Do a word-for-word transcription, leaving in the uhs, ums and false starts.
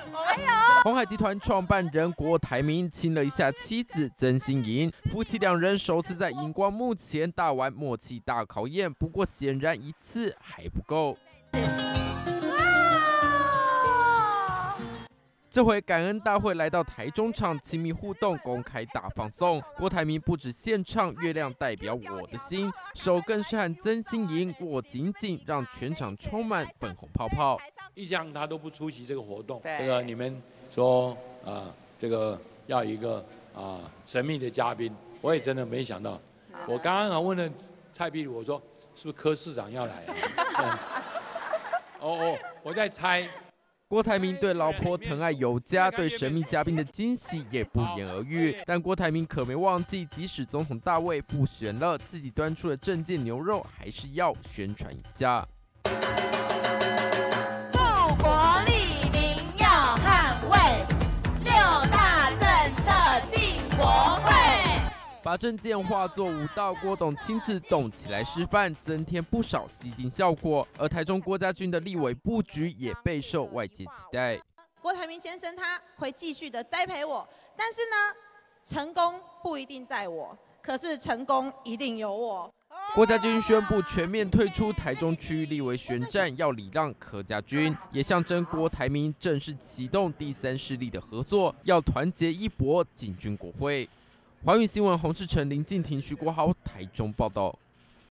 鸿海集团创办人郭台铭亲了一下妻子曾心莹，夫妻两人首次在荧光幕前大玩默契大考验，不过显然一次还不够。这回感恩大会来到台中场，亲密互动，公开大放送。郭台铭不止献唱《月亮代表我的心》，手更是和曾心莹握紧紧，让全场充满粉红泡泡。 一向他都不出席这个活动，这个你们说啊、呃，这个要一个啊、呃、神秘的嘉宾，我也真的没想到。我刚刚还问了蔡壁如，我说是不是柯市长要来、啊？哦哦，我在猜。 郭台铭对老婆疼爱有加，对神秘嘉宾的惊喜也不言而喻。但郭台铭可没忘记，即使总统大位不选了，自己端出的政见牛肉还是要宣传一下。 复国立民要捍卫，六大政策进国会。 把政见化作舞蹈，郭董亲自动起来示范，增添不少吸睛效果。而台中郭家军的立委布局也备受外界期待。 郭台铭先生他会继续的栽培我，但是呢，成功不一定在我，可是成功一定有我。 郭家军宣布全面退出台中区域立委选战，要礼让柯家军，也象征郭台铭正式启动第三势力的合作，要团结一搏，进军国会。华语新闻洪世成、林敬廷、徐国豪台中报道。